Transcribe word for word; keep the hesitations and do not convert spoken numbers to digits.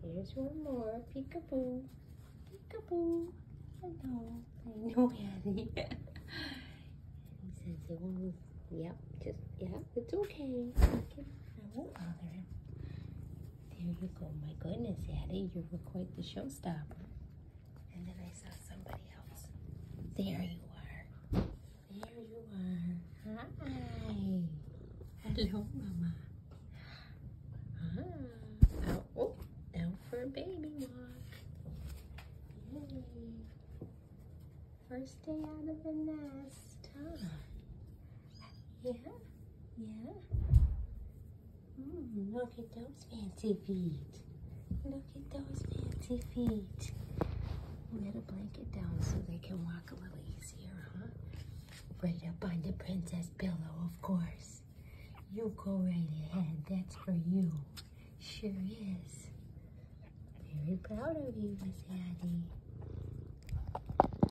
Here's one more. Peekaboo. Peekaboo. Hello. I know, Addie. He says it won't. Yep, just, yep, it's okay. I won't bother him. There you go. My goodness, Addie, you were quite the showstopper. And then I saw somebody else. There you are. There you are. Hi. Hello, Mama. Ah. Out, oh, out for a baby walk. Yay. First day out of the nest, huh? Yeah? Yeah? Mm, look at those fancy feet. Look at those fancy feet. Let a blanket down so they can walk a little easier, huh? Right up on the princess pillow, of course. You go right ahead. That's for you. Sure is. Very proud of you, Miss Addie.